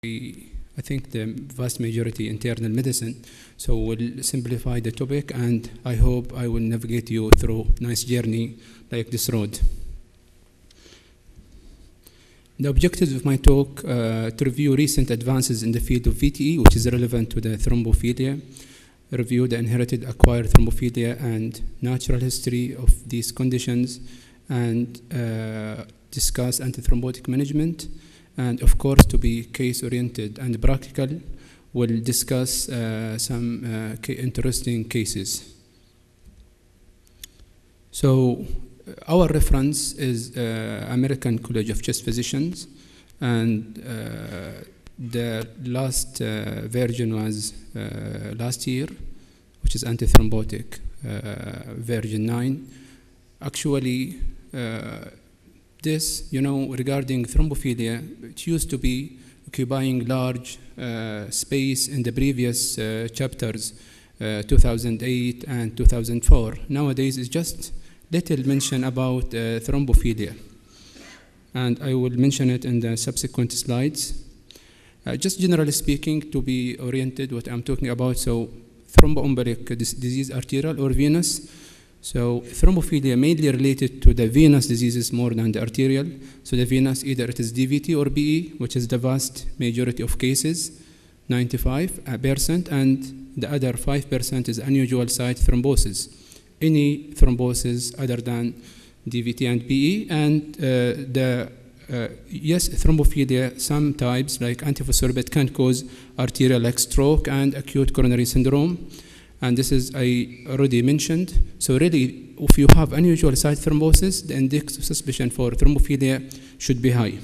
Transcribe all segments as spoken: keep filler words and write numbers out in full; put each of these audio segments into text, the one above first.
I think the vast majority internal medicine, so we'll simplify the topic, and I hope I will navigate you through a nice journey like this road. The objectives of my talk uh, to review recent advances in the field of V T E, which is relevant to the thrombophilia, review the inherited acquired thrombophilia and natural history of these conditions, and uh, discuss antithrombotic management, and of course, to be case-oriented and practical, we'll discuss uh, some uh, ca interesting cases. So, our reference is uh, American College of Chest Physicians, and uh, the last uh, version was uh, last year, which is antithrombotic uh, version nine. Actually, uh, this, you know, regarding thrombophilia, it used to be occupying large uh, space in the previous uh, chapters, uh, two thousand eight and two thousand four. Nowadays, it's just little mention about uh, thrombophilia, and I will mention it in the subsequent slides. Uh, just generally speaking, to be oriented what I'm talking about, so thromboembolic disease, arterial or venous. So thrombophilia mainly related to the venous diseases more than the arterial. So the venous, either it is D V T or B E, which is the vast majority of cases, ninety-five percent, and the other five percent is unusual site thrombosis. Any thrombosis other than D V T and B E, and uh, the uh, yes, thrombophilia, some types like antiphospholipid can cause arterial like stroke and acute coronary syndrome. And this is, I already mentioned. So really, if you have unusual site thrombosis, the index of suspicion for thrombophilia should be high.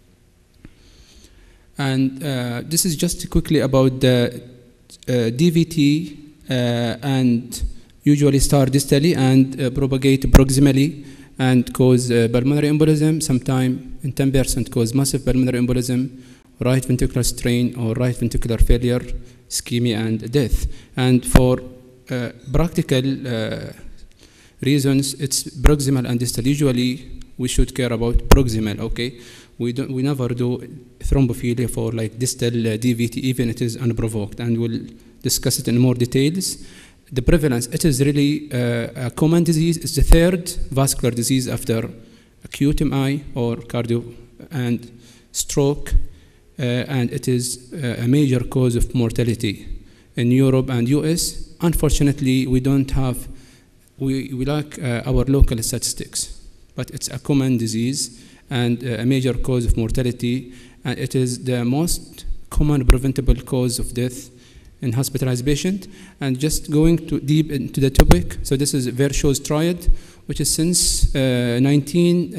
And uh, this is just quickly about the uh, D V T uh, and usually start distally and uh, propagate proximally and cause uh, pulmonary embolism, sometimes in ten percent cause massive pulmonary embolism, right ventricular strain or right ventricular failure, ischemia and death. And for uh, practical uh, reasons, it's proximal and distal. Usually, we should care about proximal, okay? We, don't, we never do thrombophilia for like distal uh, D V T, even it is unprovoked, and we'll discuss it in more details. The prevalence, it is really uh, a common disease. It's the third vascular disease after acute M I or cardio and stroke. Uh, and it is uh, a major cause of mortality in Europe and U S. Unfortunately, we don't have, we, we lack uh, our local statistics, but it's a common disease and uh, a major cause of mortality, and it is the most common preventable cause of death in hospitalized patient. And just going too deep into the topic, so this is Virchow's triad, which is since uh, nineteen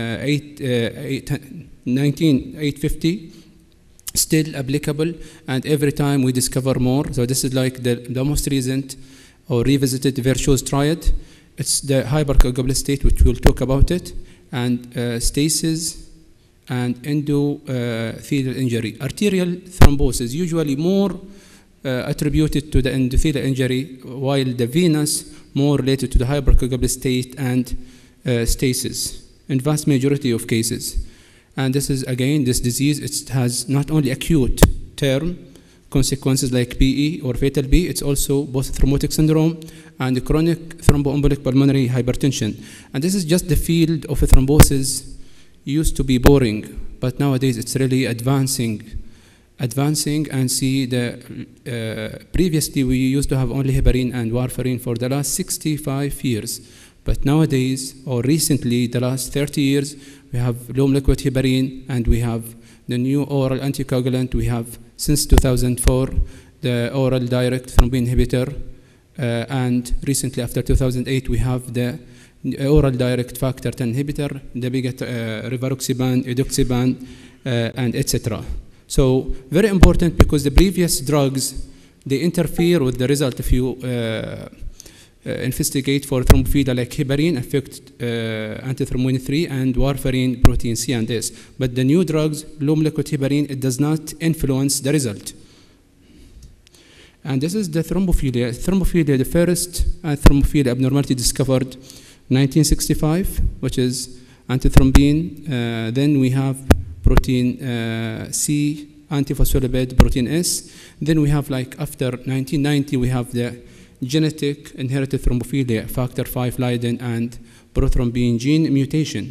fifty. Still applicable, and every time we discover more. So this is like the, the most recent or revisited Virchow's triad. It's the hypercoagable state, which we'll talk about it, and uh, stasis and endothelial uh, injury. Arterial thrombosis, usually more uh, attributed to the endothelial injury, while the venous more related to the hypercoagable state and uh, stasis in vast majority of cases. And this is, again, this disease, it has not only acute term consequences like B E or fatal B E, it's also both thrombotic syndrome and chronic thromboembolic pulmonary hypertension. And this is just the field of thrombosis. Used to be boring, but nowadays it's really advancing, advancing and see the, uh, previously we used to have only heparin and warfarin for the last sixty-five years. But nowadays, or recently, the last thirty years, we have low liquid heparin, and we have the new oral anticoagulant. We have, since two thousand four, the oral direct thrombin inhibitor. Uh, and recently, after two thousand eight, we have the oral direct factor ten inhibitor, the big uh, rivaroxaban, edoxaban, uh, and et cetera. So, very important, because the previous drugs, they interfere with the result if you uh, Uh, investigate for thrombophilia like heparin affect uh, antithrombin three and warfarin protein C and S. But the new drugs, low molecular heparin, it does not influence the result. And this is the thrombophilia. Thrombophilia, the first uh, thrombophilia abnormality discovered nineteen sixty-five, which is antithrombin. Uh, then we have protein uh, C antiphospholipid protein S. Then we have, like, after nineteen ninety, we have the genetic inherited thrombophilia, factor five Leiden and prothrombin gene mutation.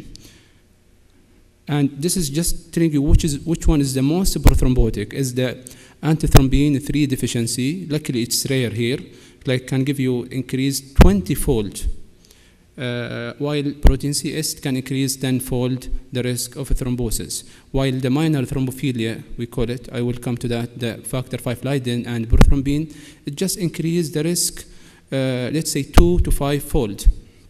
And this is just telling you which is which one is the most prothrombotic. Is the antithrombin three deficiency. Luckily, it's rare here. Like, can give you increased twenty-fold, uh, while protein C S can increase ten-fold the risk of thrombosis. While the minor thrombophilia, we call it, I will come to that, the factor five Leiden and prothrombin, it just increase the risk, uh, let's say, two to five-fold,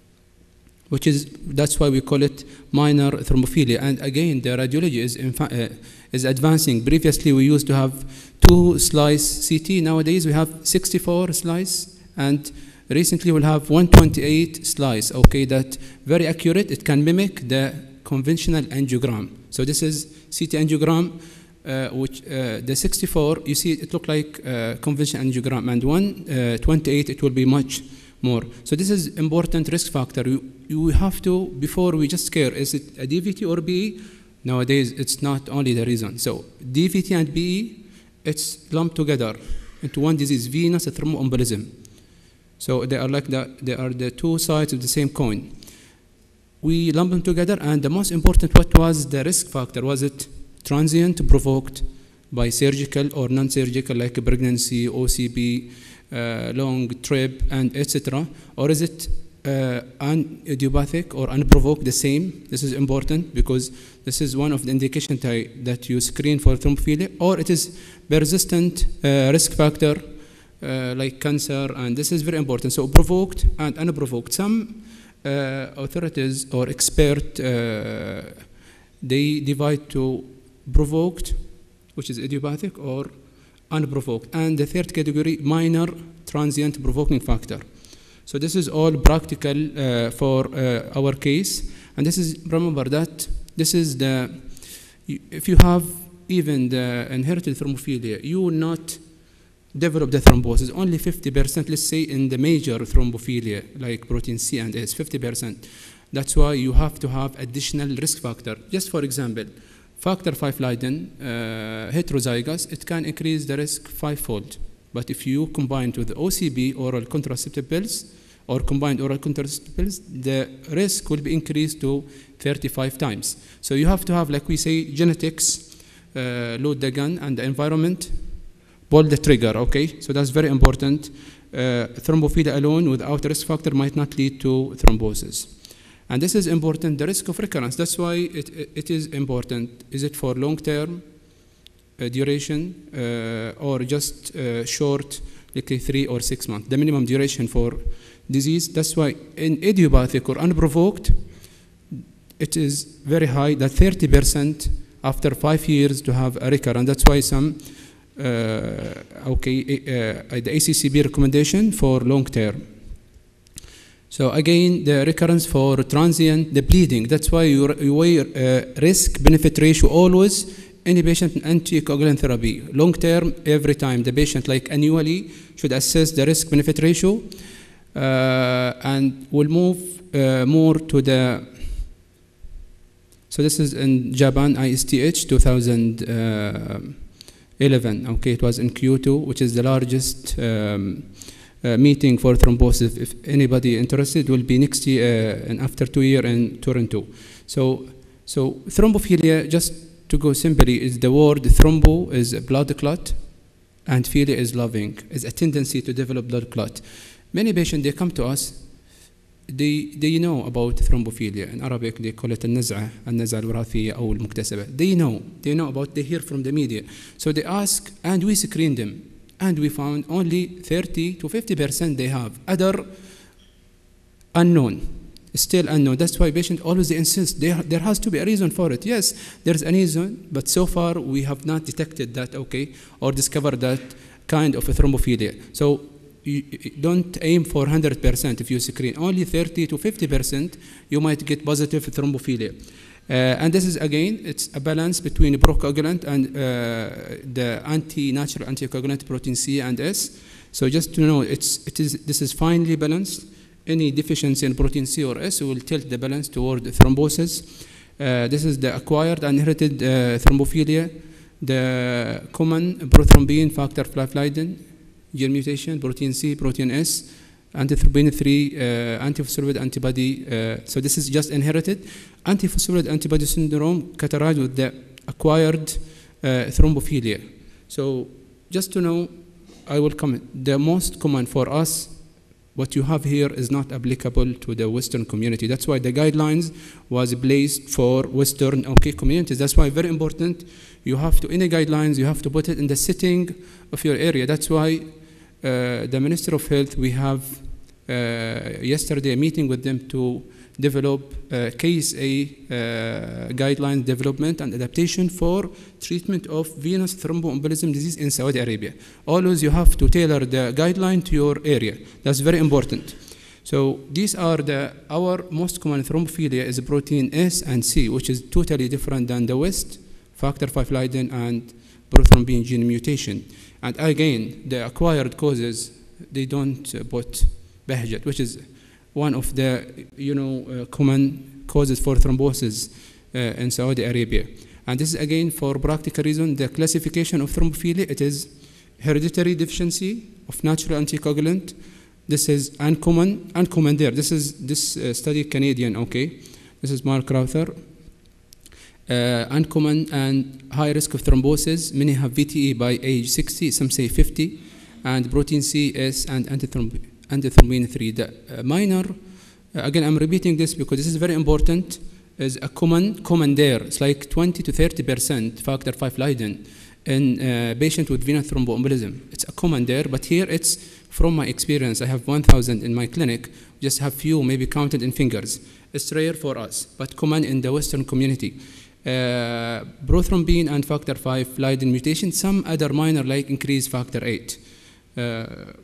which is, that's why we call it minor thrombophilia. And again, the radiology is, in uh, is advancing. Previously, we used to have two slice C T. Nowadays, we have sixty-four slice, and recently we'll have one twenty-eight slice, okay, that very accurate. It can mimic the conventional angiogram. So this is C T angiogram, uh, which uh, the sixty-four, you see it look like uh, conventional angiogram, and one twenty-eight, it will be much more. So this is important risk factor. You, you have to, before we just scare, is it a D V T or B E? Nowadays, it's not only the reason. So D V T and B E, it's lumped together into one disease, venous thromboembolism. So they are like the, they are the two sides of the same coin. We lump them together, and the most important, what was the risk factor? Was it transient, provoked by surgical or non-surgical, like pregnancy, O C B, uh, long trip, and et cetera, or is it uh, un idiopathic or unprovoked? The same. This is important because this is one of the indications that you screen for thrombophilia, or it is persistent uh, risk factor uh, like cancer, and this is very important. So provoked and unprovoked. Some uh, authorities or expert, uh, they divide to provoked, which is idiopathic, or unprovoked. And the third category, minor transient provoking factor. So this is all practical uh, for uh, our case. And this is, remember that this is the, if you have even the inherited thrombophilia, you will not develop the thrombosis. Only fifty percent, let's say, in the major thrombophilia, like protein C and S, fifty percent. That's why you have to have additional risk factor. Just for example, factor five Leiden, uh, heterozygous, it can increase the risk fivefold. But if you combine with O C B, oral contraceptive pills, or combined oral contraceptive pills, the risk will be increased to thirty-five times. So you have to have, like we say, genetics, uh, load the gun, and the environment, pull the trigger, okay? So that's very important. Uh, thrombophilia alone without risk factor might not lead to thrombosis. And this is important, the risk of recurrence. That's why it, it, it is important. Is it for long-term uh, duration uh, or just uh, short, like three or six months? The minimum duration for disease. That's why in idiopathic or unprovoked, it is very high, that thirty percent after five years to have a recurrence. That's why some, uh, okay, uh, the A C C B recommendation for long-term. So again, the recurrence for transient, the bleeding. That's why you, you weigh uh, risk-benefit ratio always. Any patient in anticoagulant therapy, long-term, every time the patient, like annually, should assess the risk-benefit ratio, uh, and we'll move uh, more to the. So this is in Japan, I S T H two thousand eleven. Okay, it was in Kyoto, which is the largest. Um, Uh, meeting for thrombosis. If anybody interested, will be next year uh, and after two years in Toronto. So, so thrombophilia, just to go simply, is the word thrombo is a blood clot, and philia is loving, is a tendency to develop blood clot. Many patients, they come to us, they they know about thrombophilia. In Arabic, they call it النزعة النزعة الوراثية أو المكتسبة. They know, they know about, they hear from the media. So they ask, and we screen them. And we found only thirty to fifty percent they have. Other unknown, still unknown. That's why patients always insist there, there has to be a reason for it. Yes, there's a reason, but so far we have not detected that, okay, or discovered that kind of a thrombophilia. So you, you don't aim for one hundred percent if you screen. Only thirty to fifty percent you might get positive thrombophilia. Uh, and this is, again, it's a balance between procoagulant and uh, the anti-natural anticoagulant protein C and S. So just to know, it's, it is, this is finely balanced. Any deficiency in protein C or S will tilt the balance toward thrombosis. Uh, this is the acquired and inherited uh, thrombophilia. the common prothrombin, factor five Leiden, gene mutation, protein C, protein S, antithrombin three, uh, antiphospholipid antibody. Uh, so this is just inherited. Antiphospholipid antibody syndrome categorized with the acquired uh, thrombophilia. So just to know, I will comment. The most common for us, what you have here is not applicable to the Western community. That's why the guidelines was placed for Western okay communities. That's why very important. You have to, any guidelines, you have to put it in the setting of your area. That's why uh, the Minister of Health, we have uh, yesterday a meeting with them to develop uh, K S A uh, guideline development and adaptation for treatment of venous thromboembolism disease in Saudi Arabia. Always you have to tailor the guideline to your area. That's very important. So these are the, our most common thrombophilia is protein S and C, which is totally different than the West, factor five Leiden and prothrombin gene mutation. And again, the acquired causes, they don't uh, put Bahjat, which is one of the you know uh, common causes for thrombosis uh, in Saudi Arabia. And this is again for practical reason, the classification of thrombophilia, it is hereditary deficiency of natural anticoagulant. This is uncommon, uncommon there. This is this uh, study Canadian, okay. This is Mark Rother. Uh, uncommon and high risk of thrombosis. Many have V T E by age sixty, some say fifty, and protein C, S, and antithrombin. Antithrombin three. The uh, minor, uh, again, I'm repeating this because this is very important, is a common, common there. It's like twenty to thirty percent factor five Leiden in uh, patient with venous thromboembolism. It's a common there, but here it's from my experience. I have one thousand in my clinic, just have few, maybe counted in fingers. It's rare for us, but common in the Western community. Uh, prothrombin and factor five Leiden mutation, some other minor like increased factor eight. Uh,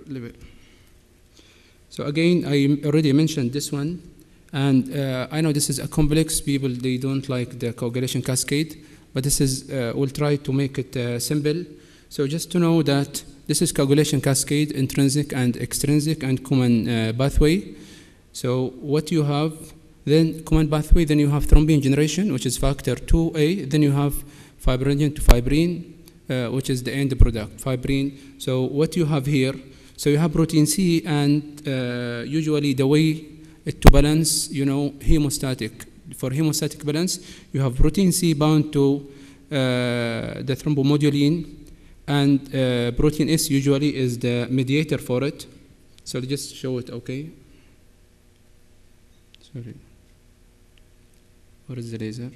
So again, I already mentioned this one, and uh, I know this is a complex, people, they don't like the coagulation cascade, but this is, uh, we'll try to make it uh, simple. So just to know that this is coagulation cascade, intrinsic and extrinsic and common uh, pathway. So what you have, then common pathway, then you have thrombin generation, which is factor two A, then you have fibrinogen to fibrin, uh, which is the end product, fibrin. So what you have here, so you have protein C, and uh, usually the way it to balance, you know, hemostatic. For hemostatic balance, you have protein C bound to uh, the thrombomodulin, and uh, protein S usually is the mediator for it. So let's just show it, okay? Sorry. What is the laser?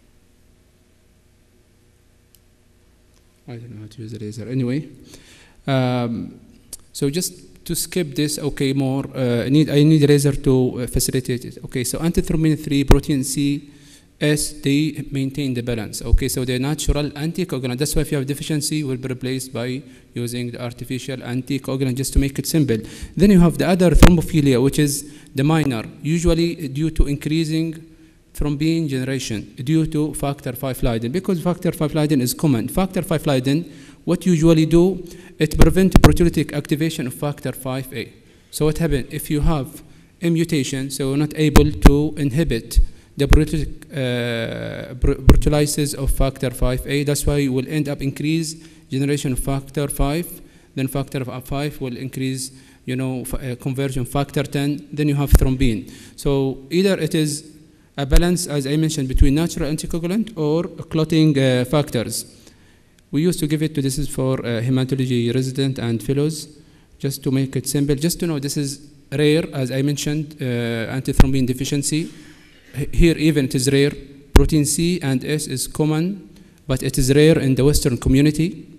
I don't know how to use the laser. Anyway. Um, So just to skip this, okay, more, uh, I need I need a laser to uh, facilitate it. Okay, so antithrombin three, protein C, S, they maintain the balance. Okay, so the natural anticoagulant, that's why if you have deficiency, will be replaced by using the artificial anticoagulant, just to make it simple. Then you have the other thrombophilia, which is the minor, usually due to increasing thrombin generation, due to factor five Leiden, because factor five Leiden is common. Factor five Leiden, what you usually do, it prevents proteolytic activation of factor five A. So what happens if you have a mutation, so you're not able to inhibit the proteolytic uh, proteolysis of factor five A, that's why you will end up increase generation of factor five, then factor five will increase, you know, uh, conversion factor ten, then you have thrombin. So either it is a balance, as I mentioned, between natural anticoagulant or clotting uh, factors. We used to give it to, this is for uh, hematology resident and fellows, just to make it simple, just to know this is rare, as I mentioned, uh, antithrombin deficiency. Here even it is rare. Protein C and S is common, but it is rare in the Western community.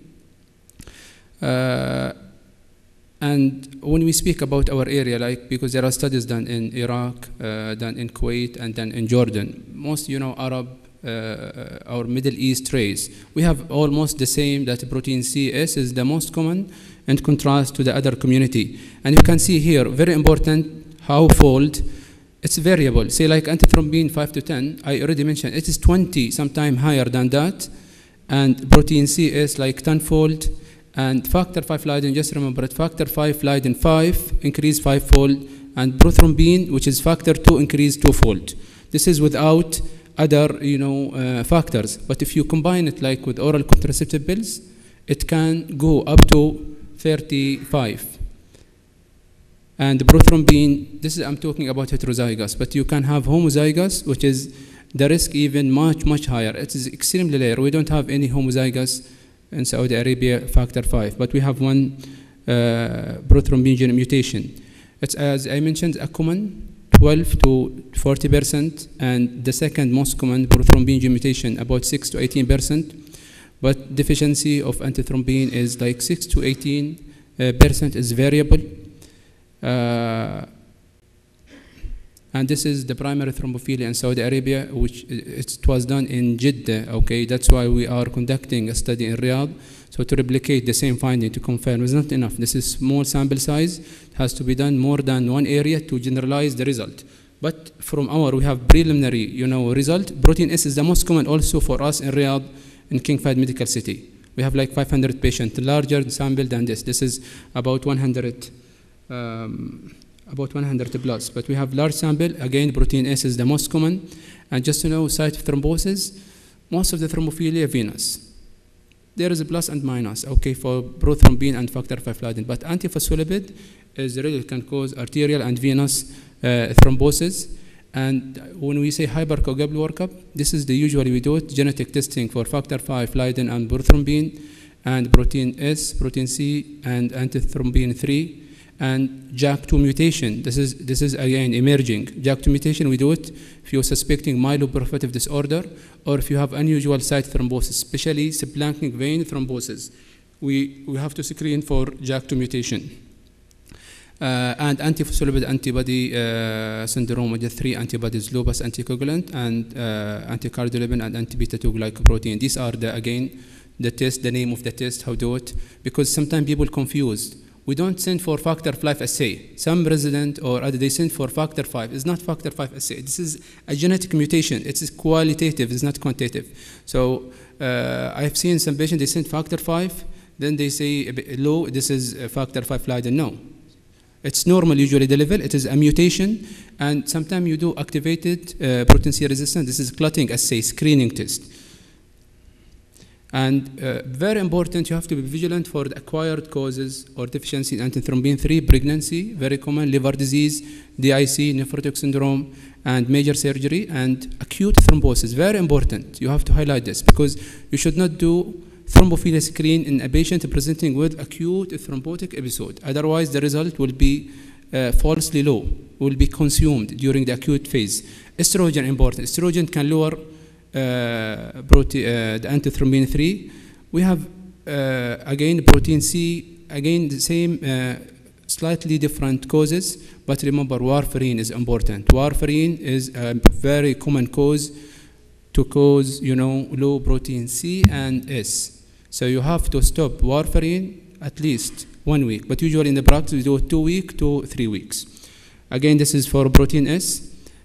Uh, and when we speak about our area, like, because there are studies done in Iraq, uh, done in Kuwait, and done in Jordan, most, you know, Arab, Uh, our Middle East race, we have almost the same, that protein C S is the most common in contrast to the other community. And you can see here, very important, how fold, it's variable. Say like antithrombin five to ten, I already mentioned, it is twenty, sometimes higher than that, and protein C S like tenfold, and factor five Leiden, just remember it, factor five Leiden five, increase fivefold, and prothrombin, which is factor two, increase twofold. This is without other, you know, uh, factors. But if you combine it like with oral contraceptive pills, it can go up to thirty-five. And prothrombin, this is, I'm talking about heterozygous, but you can have homozygous, which is the risk even much, much higher. It is extremely rare. We don't have any homozygous in Saudi Arabia factor five, but we have one uh, prothrombin gene mutation. It's, as I mentioned, a common twelve to forty percent, and the second most common prothrombin gene mutation, about six to eighteen percent, but deficiency of antithrombin is like six to eighteen percent is variable. Uh, and this is the primary thrombophilia in Saudi Arabia, which it, it was done in Jeddah, okay? That's why we are conducting a study in Riyadh, so to replicate the same finding, to confirm, is not enough. This is small sample size. It has to be done more than one area to generalize the result. But from our, we have preliminary, you know, result. Protein S is the most common also for us in Riyadh, in King Fahd Medical City. We have like five hundred patients, larger sample than this. This is about one hundred. Um, about one hundred plus, but we have large sample. Again, protein S is the most common. And just to know, site of thrombosis, most of the thrombophilia venous. There is a plus and minus, okay, for prothrombin and factor five Leiden, but antiphospholipid is really can cause arterial and venous uh, thrombosis. And when we say hypercoagable workup, this is the usually we do it, genetic testing for factor five Leiden and prothrombin, and protein S, protein C, and antithrombin three. And J A K two mutation, this is, this is again emerging. J A K two mutation, we do it if you're suspecting myeloproliferative disorder, or if you have unusual site thrombosis, especially subclinic vein thrombosis. We, we have to screen for J A K two mutation. Uh, and antiphospholipid antibody uh, syndrome with the three antibodies, lupus anticoagulant, and uh, anticardiolipin, and anti-beta two glycoprotein. These are, the again, the test, the name of the test, how to do it, because sometimes people confuse. We don't send for factor five assay. Some resident or other, they send for factor five. It's not factor five assay. This is a genetic mutation. It's qualitative, it's not quantitative. So uh, I've seen some patients, they send factor five, then they say a bit low, this is factor five Leiden. No. It's normal usually the level, it is a mutation, and sometimes you do activated uh, protein C resistance. This is clotting assay, screening test. And uh, very important, you have to be vigilant for the acquired causes or deficiency in antithrombin three, pregnancy, very common, liver disease, D I C, nephrotic syndrome, and major surgery, and acute thrombosis, very important. You have to highlight this because you should not do thrombophilia screen in a patient presenting with acute thrombotic episode. Otherwise, the result will be uh, falsely low, will be consumed during the acute phase. Estrogen, important. Estrogen can lower Uh, protein, uh, the antithrombin three. We have uh, again protein C, again the same uh, slightly different causes, but remember warfarin is important. Warfarin is a very common cause to cause, you know, low protein C and S. So you have to stop warfarin at least one week, but usually in the practice we do two weeks to three weeks. Again, this is for protein S.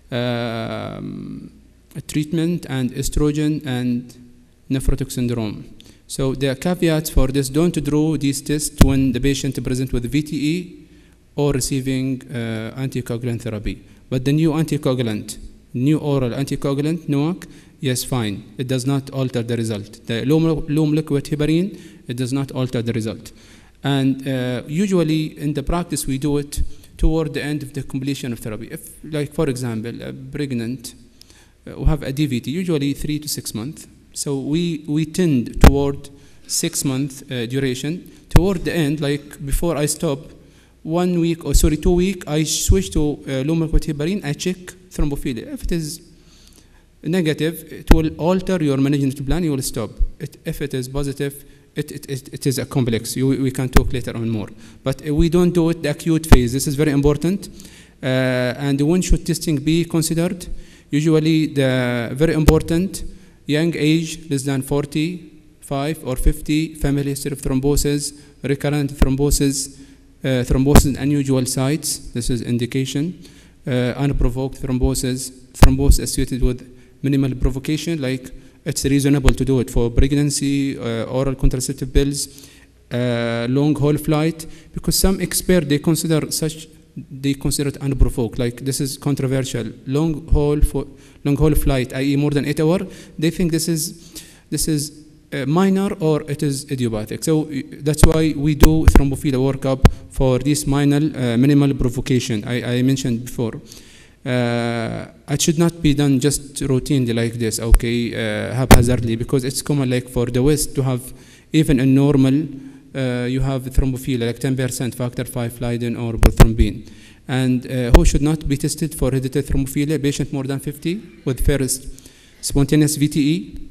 Um, treatment and estrogen and nephrotic syndrome. So the caveats for this, don't draw these tests when the patient presents with V T E or receiving uh, anticoagulant therapy. But the new anticoagulant, new oral anticoagulant, N O A C, yes, fine. It does not alter the result. The low, low molecular heparin, it does not alter the result. And uh, usually in the practice we do it toward the end of the completion of therapy. If, like for example, a pregnant, we have a D V T, usually three to six months. So we, we tend toward six month uh, duration. Toward the end, like before I stop, one week, or sorry, two week, I switch to uh, low molecular heparin, I check thrombophilia. If it is negative, it will alter your management plan, you will stop. It, if it is positive, it, it, it, it is a complex. You, we can talk later on more. But uh, we don't do it the acute phase. This is very important. Uh, and when should testing be considered? Usually the very important, young age, less than forty-five or fifty, family history of thrombosis, recurrent thrombosis, uh, thrombosis in unusual sites, this is indication, uh, unprovoked thrombosis, thrombosis associated with minimal provocation, like it's reasonable to do it for pregnancy, uh, oral contraceptive pills, uh, long haul flight, because some experts, they consider such they consider it unprovoked. Like this is controversial. Long haul for long haul flight, that is more than eight hours. They think this is this is uh, minor or it is idiopathic. So that's why we do thrombophilia workup for this minor uh, minimal provocation I, I mentioned before. Uh, it should not be done just routinely like this, okay, uh, haphazardly, because it's common like for the West to have even a normal, uh, you have thrombophilia like ten percent factor five Leiden or prothrombin. And uh, who should not be tested for hereditary thrombophilia? Patient more than fifty with first spontaneous V T E,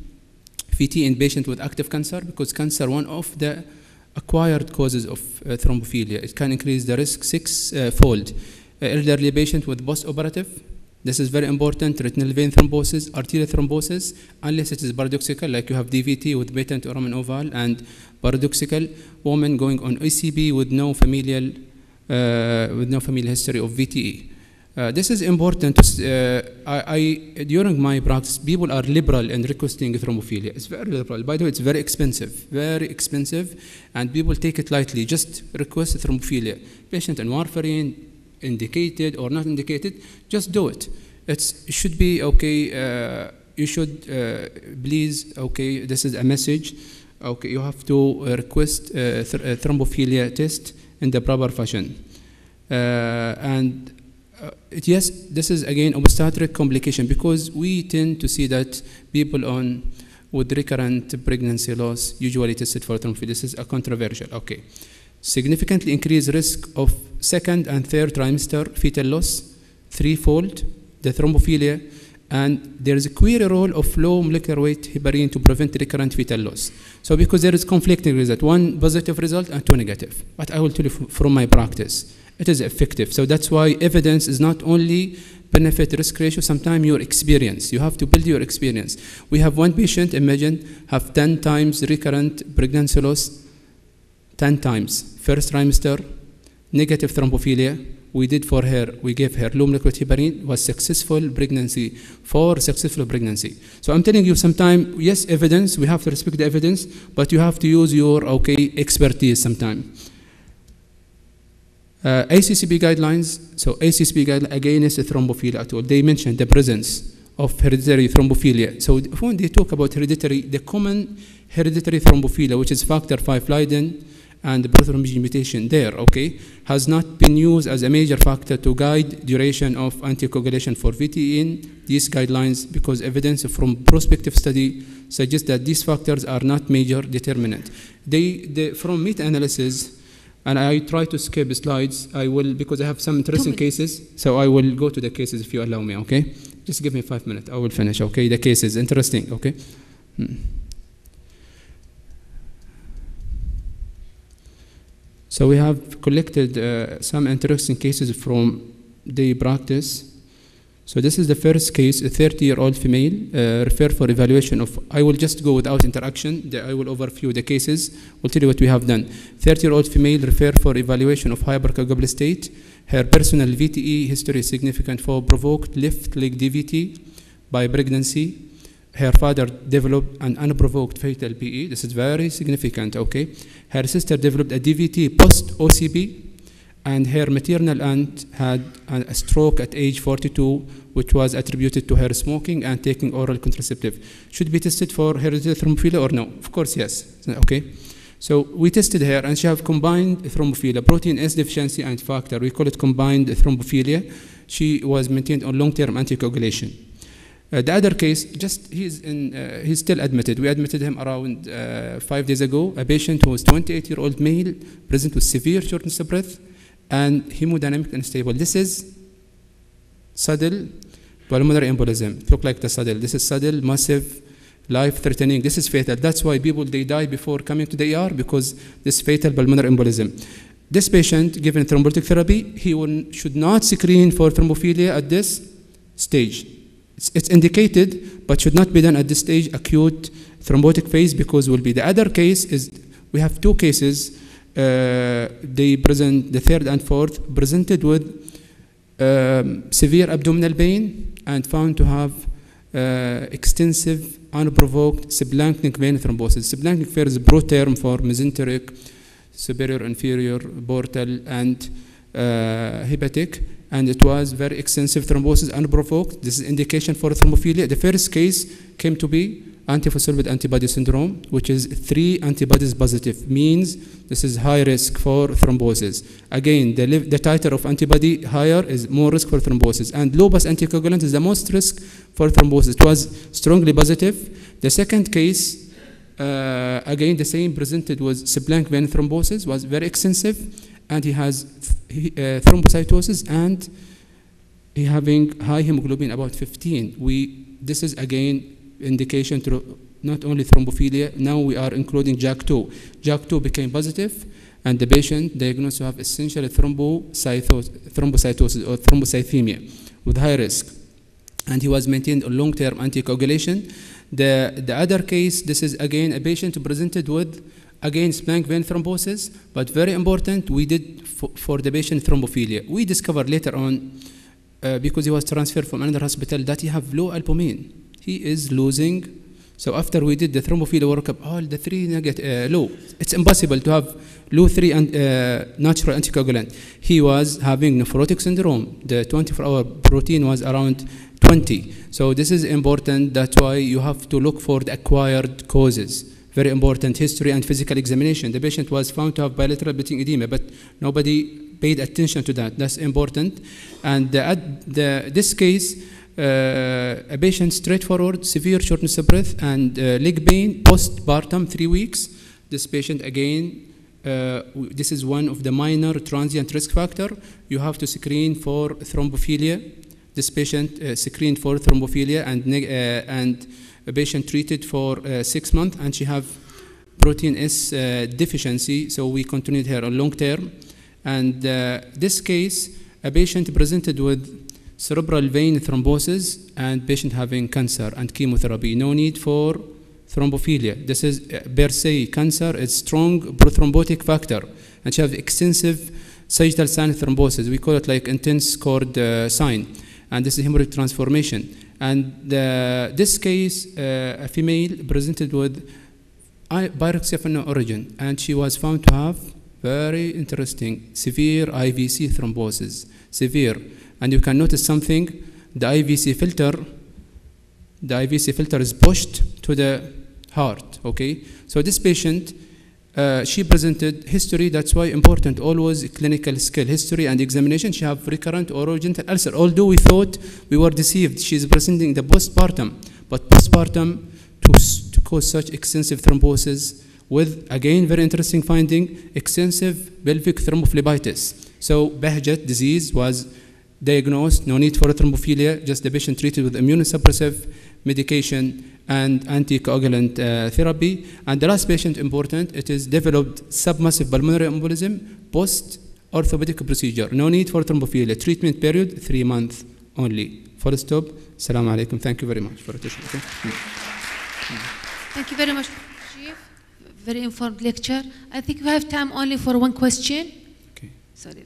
V T E in patient with active cancer, because cancer one of the acquired causes of uh, thrombophilia. It can increase the risk six-fold. Uh, elderly patient with post-operative, this is very important, retinal vein thrombosis, arterial thrombosis, unless it is paradoxical, like you have D V T with patent Raman oval, and paradoxical, woman going on E C B with no familial, uh, with no familial history of V T E. Uh, this is important. Uh, I, I, during my practice, people are liberal in requesting thrombophilia. It's very liberal. By the way, it's very expensive, very expensive, and people take it lightly. Just request thrombophilia. Patient on warfarin, indicated or not indicated, just do it. It's, it should be okay. Uh, you should uh, please, okay, this is a message. Okay, you have to uh, request a, th a thrombophilia test in the proper fashion. Uh, and uh, it, yes, this is again obstetric complication, because we tend to see that people on with recurrent pregnancy loss usually tested for thrombophilia. This is a controversial. Okay. Significantly increased risk of second and third trimester fetal loss, threefold, the thrombophilia, and there is a query role of low molecular weight heparin to prevent recurrent fetal loss. So because there is conflicting result, one positive result and two negative. But I will tell you from my practice, it is effective. So that's why evidence is not only benefit risk ratio, sometimes your experience. You have to build your experience. We have one patient, imagine, have ten times recurrent pregnancy loss, ten times, first trimester, negative thrombophilia. We did for her, we gave her low molecular heparin, was successful pregnancy, for successful pregnancy. So I'm telling you, sometimes, yes, evidence, we have to respect the evidence, but you have to use your, okay, expertise sometimes. Uh, A C C P guidelines, so A C C P guidelines against thrombophilia at all. They mentioned the presence of hereditary thrombophilia. So when they talk about hereditary, the common hereditary thrombophilia, which is factor five Leiden, and the prothrombin mutation there, okay, has not been used as a major factor to guide duration of anticoagulation for V T E in these guidelines, because evidence from prospective study suggests that these factors are not major determinant. They, they from meta-analysis, and I try to skip slides, I will, because I have some interesting cases, so I will go to the cases if you allow me, okay? Just give me five minutes, I will finish, okay? The cases, interesting, okay? Hmm. So we have collected uh, some interesting cases from the practice. So this is the first case, a thirty-year-old female uh, referred for evaluation of, I will just go without interaction, the, I will overview the cases, we'll tell you what we have done. thirty-year-old female referred for evaluation of hypercoagable state. Her personal V T E history is significant for provoked left leg D V T by pregnancy. Her father developed an unprovoked fatal P E. This is very significant, okay? Her sister developed a D V T post-O C B, and her maternal aunt had a stroke at age forty-two, which was attributed to her smoking and taking oral contraceptive. Should be tested for hereditary thrombophilia or no? Of course, yes, okay? So we tested her, and she have combined thrombophilia, protein S deficiency and factor. We call it combined thrombophilia. She was maintained on long-term anticoagulation. Uh, the other case, just he's in, uh, he's still admitted. We admitted him around uh, five days ago. A patient who was twenty-eight-year-old male, present with severe shortness of breath and hemodynamic unstable. This is saddle pulmonary embolism. Look like the saddle. This is saddle, massive, life-threatening. This is fatal. That's why people, they die before coming to the E R, because this fatal pulmonary embolism. This patient, given thrombolytic therapy, he will, should not screen for thrombophilia at this stage. It's, it's indicated, but should not be done at this stage, acute thrombotic phase, because will be the other case is, we have two cases, uh, they present, the third and fourth, presented with um, severe abdominal pain and found to have uh, extensive unprovoked subclinic vein thrombosis. Subclinic vein is a broad term for mesenteric, superior, inferior, portal, and uh, hepatic, and it was very extensive thrombosis unprovoked. This is indication for thrombophilia. The first case came to be antiphospholipid antibody syndrome, which is three antibodies positive, means this is high risk for thrombosis. Again, the, the titer of antibody higher is more risk for thrombosis, and low-pass anticoagulant is the most risk for thrombosis. It was strongly positive. The second case, uh, again, the same, presented with subclinic vein thrombosis, was very extensive, and he has uh, thrombocytosis, and he having high hemoglobin, about fifteen. We, this is again indication to not only thrombophilia, now we are including J A K two. J A K two became positive, and the patient diagnosed to have essentially thrombocytosis, thrombocytosis or thrombocythemia with high risk. And he was maintained on long-term anticoagulation. The, the other case, this is again a patient presented with, again, splank vein thrombosis, but very important, we did for, for the patient thrombophilia. We discovered later on, uh, because he was transferred from another hospital, that he have low albumin. He is losing. So after we did the thrombophilia workup, all the three negative, uh, low. It's impossible to have low three and, uh, natural anticoagulant. He was having nephrotic syndrome. The twenty-four hour protein was around twenty. So this is important. That's why you have to look for the acquired causes. Very important, history and physical examination. The patient was found to have bilateral bleeding edema, but nobody paid attention to that. That's important. And the, the, this case, Uh, a patient straightforward, severe shortness of breath and uh, leg pain, postpartum, three weeks. This patient again, uh, this is one of the minor transient risk factor. You have to screen for thrombophilia. This patient uh, screened for thrombophilia, and, uh, and a patient treated for uh, six months, and she have protein S uh, deficiency, so we continued her on long term. And uh, this case, a patient presented with cerebral vein thrombosis and patient having cancer and chemotherapy. No need for thrombophilia. This is uh, per se cancer. It's strong prothrombotic factor, and she has extensive sagittal sign thrombosis. We call it like intense cord uh, sign, and this is hemorrhagic transformation. And uh, this case, uh, a female presented with pyrexia of unknown origin, and she was found to have very interesting severe I V C thrombosis, severe. And you can notice something, the I V C filter, the I V C filter is pushed to the heart, okay? So this patient, uh, she presented history, that's why important, always clinical skill, history and examination. She have recurrent orogenital ulcer, although we thought we were deceived. She's presenting the postpartum, but postpartum to, to cause such extensive thrombosis with, again, very interesting finding, extensive pelvic thrombophlebitis. So Behçet disease was diagnosed, no need for thrombophilia, just the patient treated with immunosuppressive medication and anticoagulant uh, therapy. And the last patient, important, it is developed submassive pulmonary embolism post-orthopedic procedure. No need for thrombophilia. Treatment period, three months only. Full stop. Assalamu alaikum. Thank you very much for attention. Okay? Thank you very much, Chief. Very informed lecture. I think we have time only for one question. Okay. Sorry.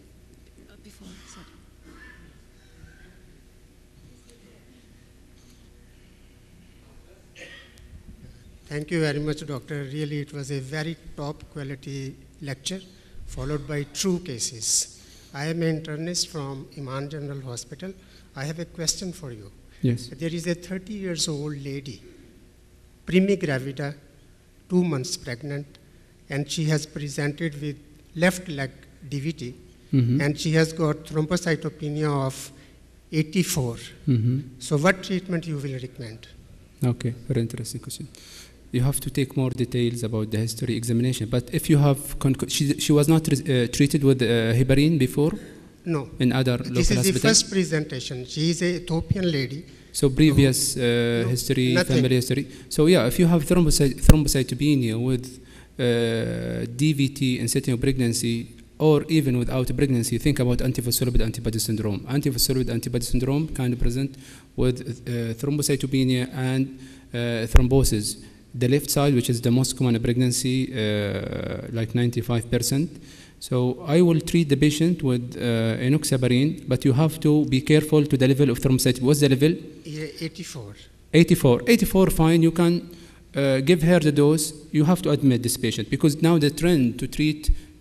Thank you very much, Doctor. Really, it was a very top quality lecture, followed by true cases. I am an internist from Iman General Hospital. I have a question for you. Yes. There is a thirty years old lady, primigravida, two months pregnant, and she has presented with left leg D V T, mm-hmm. and she has got thrombocytopenia of eighty-four. Mm-hmm. So what treatment you will recommend? Okay, very interesting question. You have to take more details about the history examination. But if you have, she, she was not uh, treated with uh, heparin before? No. In other local This is hospitals? the first presentation. She is a Ethiopian lady. So previous uh, no, history, nothing. family history. So yeah, if you have thrombocy thrombocytopenia with uh, D V T in setting of pregnancy, or even without pregnancy, think about antiphospholipid antibody syndrome. Antiphospholipid antibody syndrome can present with uh, thrombocytopenia and uh, thrombosis. The left side, which is the most common pregnancy, uh, like ninety-five percent. So I will treat the patient with uh, enoxaparin, but you have to be careful to the level of thrombocytopenia. What's the level? eighty-four. eighty-four. eighty-four, fine. You can uh, give her the dose. You have to admit this patient, because now the trend to treat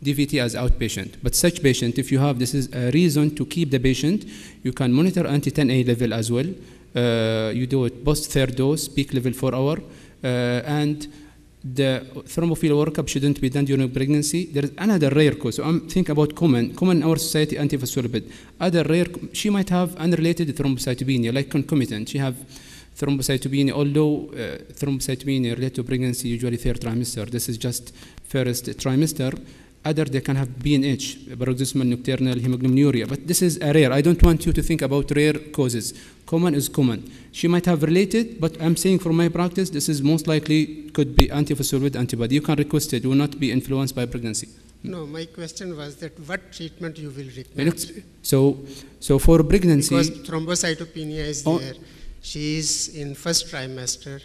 D V T as outpatient. But such patient, if you have, this is a reason to keep the patient, you can monitor anti ten A level as well. Uh, you do it post third dose, peak level four hour, uh, and the thrombophil workup shouldn't be done during pregnancy. There is another rare cause. So I'm thinking about common, common in our society, antiphospholipid. Other rare, she might have unrelated thrombocytopenia, like concomitant. She have thrombocytopenia, although uh, thrombocytopenia related to pregnancy, usually third trimester. This is just first trimester. Other, they can have B N H, paroxysmal nocturnal hemoglobinuria, but this is a rare. I don't want you to think about rare causes. Common is common. She might have related, but I'm saying from my practice, this is most likely could be antiphospholipid antibody. You can request it, will not be influenced by pregnancy. No, my question was that what treatment you will recommend? So, so for pregnancy, because thrombocytopenia is oh, there. She is in first trimester.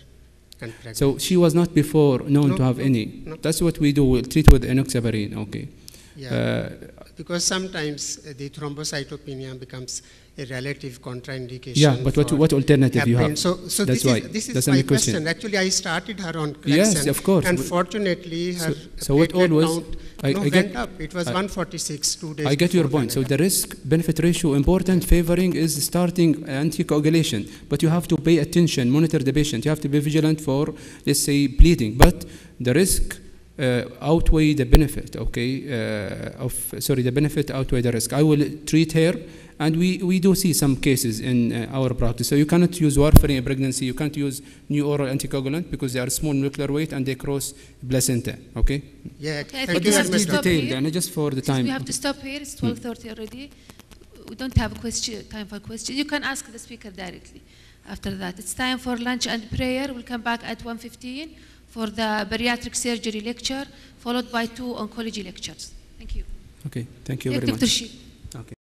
So she was not before known no, to have no, any. No. That's what we do. We'll treat with enoxaparin. Okay. Yeah. Uh, because sometimes uh, the thrombocytopenia becomes a relative contraindication. Yeah, but what, what alternative you have? So, so That's this why. is, this is That's my question. question. Actually, I started her on Clexane. Yes, of course. Unfortunately, her so, so what always count I, no, I went get, up. It was I, one forty-six two days. I get your point. So the risk-benefit ratio important favoring is starting anticoagulation, but you have to pay attention, monitor the patient. You have to be vigilant for, let's say, bleeding. But the risk uh, outweigh the benefit. Okay, uh, of sorry, the benefit outweigh the risk. I will treat her. And we, we do see some cases in uh, our practice. So you cannot use warfarin in pregnancy. You can't use new oral anticoagulant because they are small molecular weight and they cross placenta. Okay? Yeah, okay, thank you you very much. Detailed, and just for the time. We have to stop here. It's twelve thirty hmm. already. We don't have a question, time for questions. You can ask the speaker directly after that. It's time for lunch and prayer. We'll come back at one fifteen for the bariatric surgery lecture, followed by two oncology lectures. Thank you. Okay, thank you Take very Doctor much. Sheef.